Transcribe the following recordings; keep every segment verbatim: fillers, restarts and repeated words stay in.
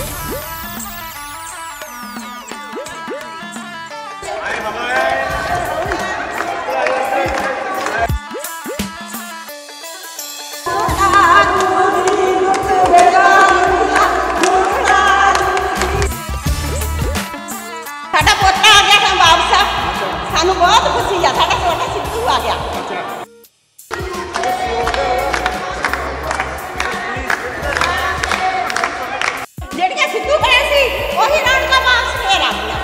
सानू बहुत खुशी है, साडा छोटा सिद्धू आ गया। जेड़ियां सिद्धू बने सी ओही रौनकां वापस फेर आ गईयां।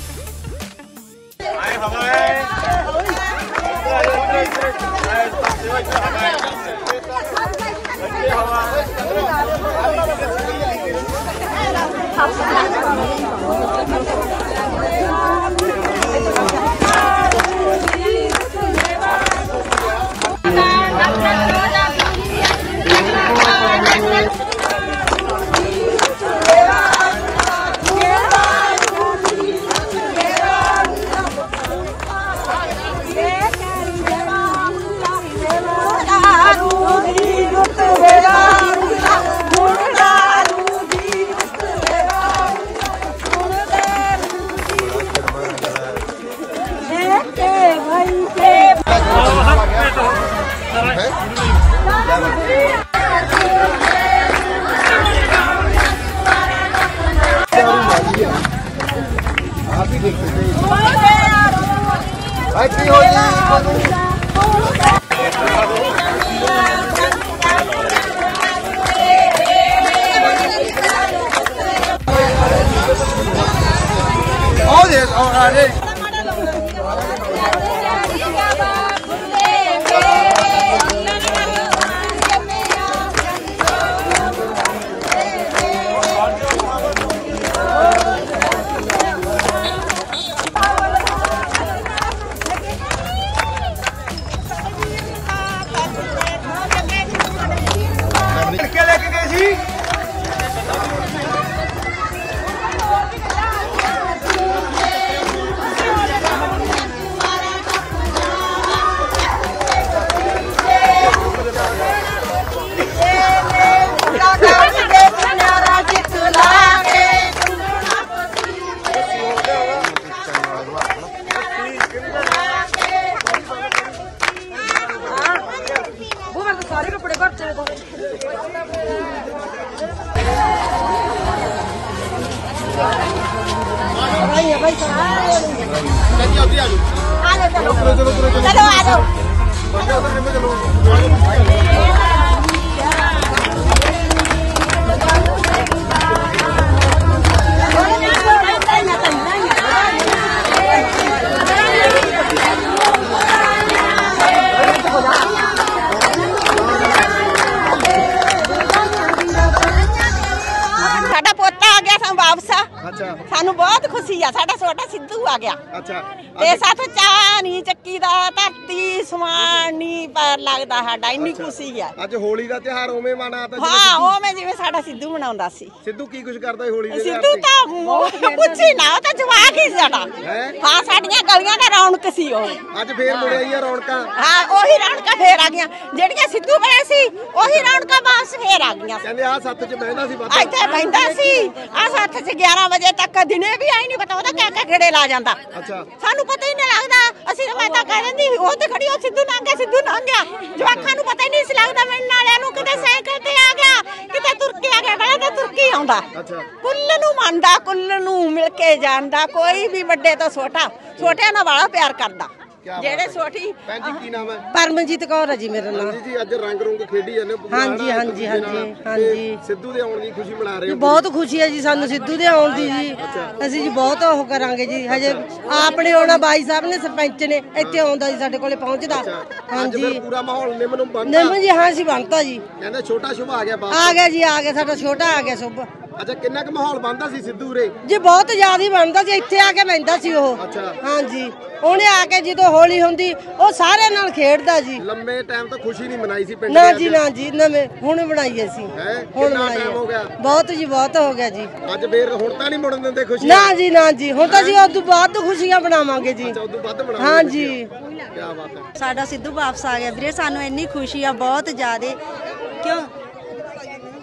सानू बहुत खुशी है, साडा छोटा सिद्धू आ गया। अच्छा ते साथ चाह नहीं चक्की दा धरती समान नहीं पर लगदा साडा इन्नी खुशी है। आज होली दा त्योहार ओवें मनाता हां ओवें जिवें साडा सिद्धू मनाउंदा सी। सिद्धू की कुछ करदा है होली दे सिद्धू तां कुछ ही ना तां जवाक ही साडा। हां साडियां गलियां दा रौनक सी ओ। आज फेर मुड़े आईयां रौनकां। हां ओही रौनकां फेर आ गईयां जेड़ियां सिद्धू बने सी ओही रौनकां वापस फेर आ गईयां। कहंदे आ सत्त च बहंदा सी बात ਇੱਥੇ ਬੈਂਦਾ ਸੀ ਆ ਸੱਤ ਚ ਗਿਆਰਾਂ ਵਜੇ ਤੱਕ ਦਿਨੇ ਵੀ ਆਈ ਨਹੀਂ ਪਤਾ ਉਹਦਾ ਕਿਆ ਕਿਆ ਗੇੜੇ ਲਾ ਜਾਂਦਾ। ਅੱਛਾ ਸਾਨੂੰ ਪਤਾ ਹੀ ਨਹੀਂ ਲੱਗਦਾ ਅਸੀਂ ਮੈਂ ਤਾਂ ਕਹਿ ਦਿੰਦੀ ਉਹ ਤੇ ਖੜੀ ਉਹ ਸਿੱਧੂ ਲੰਘ ਗਿਆ ਸਿੱਧੂ ਲੰਘ ਗਿਆ ਜਵਾਕਾਂ ਨੂੰ ਪਤਾ ਹੀ ਨਹੀਂ ਸੀ ਲੱਗਦਾ ਮਿਲਣ ਵਾਲਿਆਂ ਨੂੰ ਕਿਤੇ ਸਾਈਕਲ ਤੇ ਆ ਗਿਆ ਕਿਤੇ ਤੁਰ ਕੇ ਆ ਗਿਆ ਬੜਾ ਤਾਂ ਤੁਰ ਕੇ ਆਉਂਦਾ। ਅੱਛਾ ਕੁੱਲ ਨੂੰ ਮੰਨਦਾ ਕੁੱਲ ਨੂੰ ਮਿਲ ਕੇ ਜਾਂਦਾ ਕੋਈ ਵੀ ਵੱਡੇ ਤੋਂ ਛੋਟਾ ਛੋਟਿਆਂ ਨਾਲ ਵਾਲਾ ਪਿਆਰ ਕਰਦਾ। ਜਿਹੜੇ ਛੋਟੀ ਭੈਣ ਜੀ ਕੀ ਨਾਮ ਹੈ? ਪਰਮਜੀਤ ਕੌਰ ਹੈ ਜੀ ਮੇਰਾ ਨਾਮ। ਜੀ ਜੀ ਅੱਜ ਰੰਗ ਰੰਗ ਖੇਡੀ ਜਾਂਦੇ ਹੋ। ਹਾਂਜੀ ਹਾਂਜੀ ਹਾਂਜੀ ਹਾਂਜੀ ਸਿੱਧੂ ਦੇ ਆਉਣ ਦੀ ਖੁਸ਼ੀ ਮਨਾ ਰਹੇ ਹੋ? ਬਹੁਤ ਖੁਸ਼ੀ ਹੈ ਜੀ ਸਾਨੂੰ ਸਿੱਧੂ ਦੇ ਆਉਣ ਦੀ ਜੀ। ਅਸੀਂ ਜੀ ਬਹੁਤ ਉਹ ਕਰਾਂਗੇ ਜੀ ਹਜੇ ਆਪਣੇ ਆਉਣਾ ਬਾਈ ਸਾਹਿਬ ਨੇ ਸਰਪੰਚ ਨੇ ਇੱਥੇ ਆਉਂਦਾ ਜੀ ਸਾਡੇ ਕੋਲੇ ਪਹੁੰਚਦਾ। ਹਾਂਜੀ ਫਿਰ ਪੂਰਾ ਮਾਹੌਲ ਨਿਮਨ ਨੂੰ ਬਣਦਾ। ਨਿਮਨ ਜੀ ਹਾਂ ਸੀ ਬਣਦਾ ਜੀ। ਕਹਿੰਦੇ ਛੋਟਾ ਸ਼ੁਭ ਆ ਗਿਆ ਬਾਅਦ ਆ ਗਿਆ ਜੀ ਆ ਗਿਆ ਸਾਡਾ ਛੋਟਾ ਆ ਗਿਆ ਸ਼ੁਭ। ਅੱਛਾ ਕਿੰਨਾ ਕੁ ਮਾਹੌਲ ਬਣਦਾ ਸੀ ਸਿੱਧੂ ਰੇ? ਜੀ ਬਹੁਤ ਜ਼ਿਆਦਾ ਹੀ ਬਣਦਾ ਸੀ ਇੱਥੇ ਆ ਕੇ ਬੈਂਦਾ ਸੀ ਉਹ। ਅੱਛਾ ਹਾਂਜੀ ਉਹਨੇ ਆ ਕੇ ਜਦੋਂ ਹੋਲੀ ਹੁੰਦੀ ਉਹ ਸਾਰਿਆਂ ਨਾਲ ਖੇਡਦਾ ਜੀ। ਲੰਮੇ ਟਾਈਮ ਤੋਂ ਖੁਸ਼ੀ ਨਹੀਂ ਮਨਾਈ ਸੀ ਪਿੰਡ ਨਾ ਜੀ ਨਾ ਜੀ ਨਵੇਂ ਹੁਣ ਬਣਾਈ ਅਸੀਂ ਹੁਣ ਬਣਾਈ ਹੋ ਗਿਆ ਬਹੁਤ ਜੀ ਬਹੁਤ ਹੋ ਗਿਆ ਜੀ। ਅੱਜ ਫੇਰ ਹੁਣ ਤਾਂ ਨਹੀਂ ਮੁੜਨ ਦਿੰਦੇ ਖੁਸ਼ੀ? ਨਾ ਜੀ ਨਾ ਜੀ ਹੁਣ ਤਾਂ ਜੀ ਉਦੋਂ ਬਾਅਦ ਖੁਸ਼ੀਆਂ ਬਣਾਵਾਂਗੇ ਜੀ। ਅੱਛਾ ਉਦੋਂ ਵੱਧ ਬਣਾਵਾਂਗੇ। ਹਾਂ ਜੀ ਕੀ ਬਾਤ ਹੈ। ਸਾਡਾ ਸਿੱਧੂ ਵਾਪਸ ਆ ਗਿਆ ਵੀਰੇ ਸਾਨੂੰ ਇੰਨੀ ਖੁਸ਼ੀ ਆ ਬਹੁਤ ਜ਼ਿਆਦੇ। ਕਿਉਂ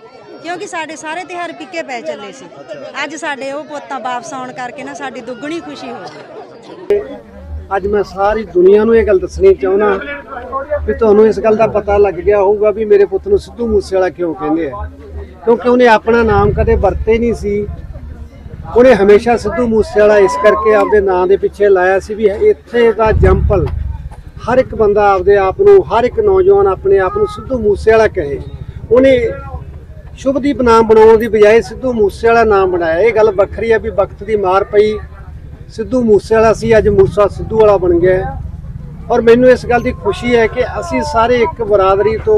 ਕਿਉਂਕਿ ਸਾਡੇ ਸਾਰੇ ਤਿਉਹਾਰ ਫਿੱਕੇ ਪੈ ਚੱਲੇ ਸੀ। ਅੱਜ ਸਾਡੇ ਉਹ ਪੁੱਤਾਂ ਵਾਪਸ ਆਉਣ ਕਰਕੇ ਨਾ ਸਾਡੀ ਦੁੱਗਣੀ ਖੁਸ਼ੀ ਹੋ ਗਈ। ਅੱਜ ਮੈਂ ਸਾਰੀ ਦੁਨੀਆ ਨੂੰ ਇਹ ਗੱਲ ਦੱਸਣੀ ਚਾਹੁੰਦਾ ਵੀ ਤੁਹਾਨੂੰ ਇਸ ਗੱਲ ਦਾ ਪਤਾ ਲੱਗ ਗਿਆ ਹੋਊਗਾ ਵੀ ਮੇਰੇ ਪੁੱਤ ਨੂੰ ਸਿੱਧੂ ਮੂਸੇਵਾਲਾ ਕਿਉਂ ਕਹਿੰਦੇ ਆ। ਕਿਉਂਕਿ ਉਹਨੇ ਆਪਣਾ ਨਾਮ ਕਦੇ ਵਰਤੇ ਨਹੀਂ ਸੀ। ਉਹਨੇ ਹਮੇਸ਼ਾ ਸਿੱਧੂ ਮੂਸੇਵਾਲਾ ਇਸ ਕਰਕੇ ਆਪਦੇ ਨਾਂ ਦੇ ਪਿੱਛੇ ਲਾਇਆ ਸੀ ਵੀ ਇੱਥੇ ਦਾ ਜੰਪਲ ਹਰ ਇੱਕ ਬੰਦਾ ਆਪਦੇ ਆਪ ਨੂੰ, ਹਰ ਇੱਕ ਨੌਜਵਾਨ ਆਪਣੇ ਆਪ ਨੂੰ ਸਿੱਧੂ ਮੂਸੇਵਾਲਾ ਕਹੇ। ਉਹਨੇ ਸ਼ੁਭਦੀਪ ਨਾਮ ਬਣਾਉਣ ਦੀ ਬਜਾਏ ਸਿੱਧੂ ਮੂਸੇਵਾਲਾ ਨਾਮ ਬਣਾਇਆ। ਇਹ ਗੱਲ ਵੱਖਰੀ ਹੈ ਵੀ ਵਕਤ ਦੀ ਮਾਰ ਪਈ, ਸਿੱਧੂ ਮੂਸੇਵਾਲਾ ਸੀ, ਅੱਜ ਮੂਸਾ ਸਿੱਧੂ ਵਾਲਾ ਬਣ ਗਿਆ। ਔਰ ਮੈਨੂੰ ਇਸ ਗੱਲ ਦੀ ਖੁਸ਼ੀ ਹੈ ਕਿ ਅਸੀਂ ਸਾਰੇ ਇੱਕ ਬਰਾਦਰੀ ਤੋਂ,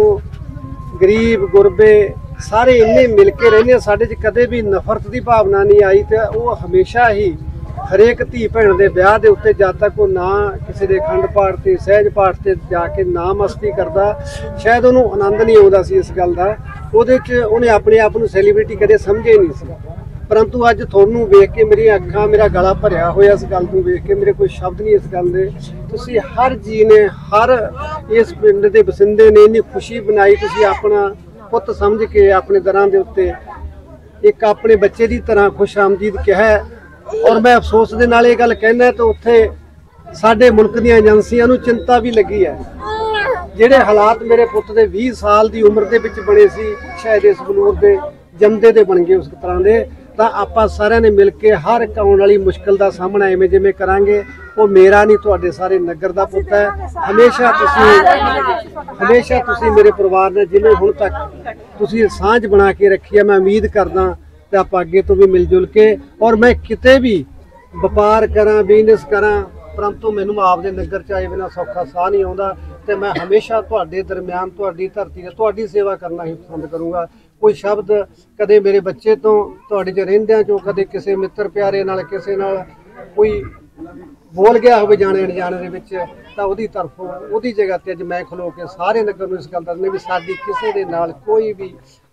ਗਰੀਬ ਗੁਰਬੇ ਸਾਰੇ ਇੰਨੇ ਮਿਲ ਕੇ ਰਹਿੰਦੇ ਹਾਂ। ਸਾਡੇ 'ਚ ਕਦੇ ਵੀ ਨਫ਼ਰਤ ਦੀ ਭਾਵਨਾ ਨਹੀਂ ਆਈ ਤੇ ਉਹ ਹਮੇਸ਼ਾ ਹੀ ਹਰੇਕ ਧੀ ਭੈਣ ਦੇ ਵਿਆਹ ਦੇ ਉੱਤੇ ਜਦ ਤੱਕ ਉਹ ਨਾ ਕਿਸੇ ਦੇ ਅਖੰਡ ਪਾਠ ਤੇ, ਸਹਿਜ ਪਾਠ ਤੇ ਜਾ ਕੇ ਨਾ ਮਸਤੀ ਕਰਦਾ, ਸ਼ਾਇਦ ਉਹਨੂੰ ਆਨੰਦ ਨਹੀਂ ਆਉਂਦਾ ਸੀ ਇਸ ਗੱਲ ਦਾ। ਉਹਦੇ 'ਚ ਉਹਨੇ ਆਪਣੇ ਆਪ ਨੂੰ ਸੈਲੀਬ੍ਰਿਟੀ ਕਦੇ ਸਮਝਿਆ ਹੀ ਨਹੀਂ ਸੀ। ਪਰੰਤੂ ਅੱਜ ਤੁਹਾਨੂੰ ਵੇਖ ਕੇ ਮੇਰੀਆਂ ਅੱਖਾਂ, ਮੇਰਾ ਗਲਾ ਭਰਿਆ ਹੋਇਆ ਇਸ ਗੱਲ ਨੂੰ ਵੇਖ ਕੇ, ਮੇਰੇ ਕੋਈ ਸ਼ਬਦ ਨਹੀਂ ਇਸ ਗੱਲ ਦੇ। ਤੁਸੀਂ ਹਰ ਜੀ ਨੇ, ਹਰ ਇਸ ਪਿੰਡ ਦੇ ਵਸਿੰਦੇ ਨੇ ਇੰਨੀ ਖੁਸ਼ੀ ਬਣਾਈ। ਤੁਸੀਂ ਆਪਣਾ ਪੁੱਤ ਸਮਝ ਕੇ ਆਪਣੇ ਦਰਾਂ ਦੇ ਉੱਤੇ ਇੱਕ ਆਪਣੇ ਬੱਚੇ ਦੀ ਤਰ੍ਹਾਂ ਖੁਸ਼ ਆਮਦੀਦ ਕਿਹਾ। ਔਰ ਮੈਂ ਅਫਸੋਸ ਦੇ ਨਾਲ ਇਹ ਗੱਲ ਕਹਿਣਾ ਤਾਂ ਉੱਥੇ ਸਾਡੇ ਮੁਲਕ ਦੀਆਂ ਏਜੰਸੀਆਂ ਨੂੰ ਚਿੰਤਾ ਵੀ ਲੱਗੀ ਹੈ। ਜਿਹੜੇ ਹਾਲਾਤ ਮੇਰੇ ਪੁੱਤ ਦੇ ਵੀਹ ਸਾਲ ਦੀ ਉਮਰ ਦੇ ਵਿੱਚ ਬਣੇ ਸੀ, ਸ਼ਾਇਦ ਇਸ ਬਲੂਰ ਦੇ ਜੰਮਦੇ ਦੇ ਬਣ ਗਏ ਉਸ ਤਰ੍ਹਾਂ ਦੇ। ਤਾਂ ਆਪਾਂ ਸਾਰਿਆਂ ਨੇ ਮਿਲ ਕੇ ਹਰ ਇੱਕ ਆਉਣ ਵਾਲੀ ਮੁਸ਼ਕਲ ਦਾ ਸਾਹਮਣਾ ਐਵੇਂ ਜਿਵੇਂ ਕਰਾਂਗੇ। ਉਹ ਮੇਰਾ ਨਹੀਂ, ਤੁਹਾਡੇ ਸਾਰੇ ਨਗਰ ਦਾ ਪੁੱਤ ਹੈ। ਹਮੇਸ਼ਾ ਤੁਸੀਂ ਹਮੇਸ਼ਾ ਤੁਸੀਂ ਮੇਰੇ ਪਰਿਵਾਰ ਨਾਲ ਜਿਵੇਂ ਹੁਣ ਤੱਕ ਤੁਸੀਂ ਸਾਂਝ ਬਣਾ ਕੇ ਰੱਖੀ ਹੈ, ਮੈਂ ਉਮੀਦ ਕਰਦਾ ਤੇ ਆਪਾਂ ਅੱਗੇ ਤੋਂ ਵੀ ਮਿਲ ਜੁਲ ਕੇ, ਔਰ ਮੈਂ ਕਿਤੇ ਵੀ ਵਪਾਰ ਕਰਾਂ, ਬਿਜ਼ਨਸ ਕਰਾਂ, ਪਰੰਤੂ ਮੈਨੂੰ ਆਪਦੇ ਨਗਰ 'ਚ ਆਏ ਬਿਨਾਂ ਸੌਖਾ ਸਾਹ ਨਹੀਂ ਆਉਂਦਾ। ਤੇ ਮੈਂ ਹਮੇਸ਼ਾ ਤੁਹਾਡੇ ਦਰਮਿਆਨ, ਤੁਹਾਡੀ ਧਰਤੀ ਤੇ ਤੁਹਾਡੀ ਸੇਵਾ ਕਰਨਾ ਹੀ ਪਸੰਦ ਕਰੂੰਗਾ। ਕੋਈ ਸ਼ਬਦ ਕਦੇ ਮੇਰੇ ਬੱਚੇ ਤੋਂ, ਤੁਹਾਡੇ 'ਚ ਰਹਿੰਦਿਆਂ ਚੋਂ ਕਦੇ ਕਿਸੇ ਮਿੱਤਰ ਪਿਆਰੇ ਨਾਲ, ਕਿਸੇ ਨਾਲ ਕੋਈ ਬੋਲ ਗਿਆ ਹੋਵੇ ਜਾਣੇ ਅਣਜਾਣੇ ਦੇ ਵਿੱਚ, ਤਾਂ ਉਹਦੀ ਤਰਫੋਂ, ਉਹਦੀ ਜਗ੍ਹਾ ਤੇ ਅੱਜ ਮੈਂ ਖਲੋ ਕੇ ਸਾਰੇ ਨਗਰ ਨੂੰ ਇਸ ਗੱਲ ਦੱਸਣੀ ਵੀ ਸਾਡੀ ਕਿਸੇ ਦੇ ਨਾਲ ਕੋਈ ਵੀ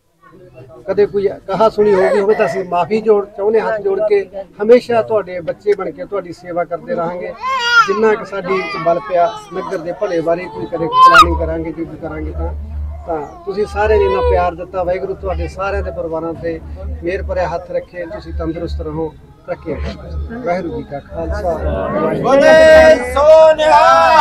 ਕਦੇ ਕੋਈ ਕਹਾ ਸੁਣੀ ਹੋ ਗਈ ਹੋਵੇ ਤਾਂ ਅਸੀਂ ਮਾਫੀ ਜੋੜ ਚਾਹੁੰਦੇ, ਹੱਥ ਜੋੜ ਕੇ ਹਮੇਸ਼ਾ ਤੁਹਾਡੇ ਬੱਚੇ ਬਣ ਕੇ ਤੁਹਾਡੀ ਸੇਵਾ ਕਰਦੇ ਰਹਾਂਗੇ। ਜਿੰਨਾ ਕਿ ਸਾਡੀ ਬਲ ਪਿਆ ਨਗਰ ਦੇ ਭਲੇ ਬਾਰੇ ਕੋਈ ਕਦੇ ਪਲਾਨਿੰਗ ਕਰਾਂਗੇ, ਜੋ ਵੀ ਕਰਾਂਗੇ ਤਾਂ ਤਾਂ ਤੁਸੀਂ ਸਾਰਿਆਂ ਨੇ ਇੰਨਾ ਪਿਆਰ ਦਿੱਤਾ। ਵਾਹਿਗੁਰੂ ਤੁਹਾਡੇ ਸਾਰਿਆਂ ਦੇ ਪਰਿਵਾਰਾਂ ਤੇ ਮਿਹਰ ਭਰਿਆ ਹੱਥ ਰੱਖੇ। ਤੁਸੀਂ ਤੰਦਰੁਸਤ ਰਹੋ, ਰੱਖਿਆ। ਵਾਹਿਗੁਰੂ ਜੀ ਕਾ ਖਾਲਸਾ।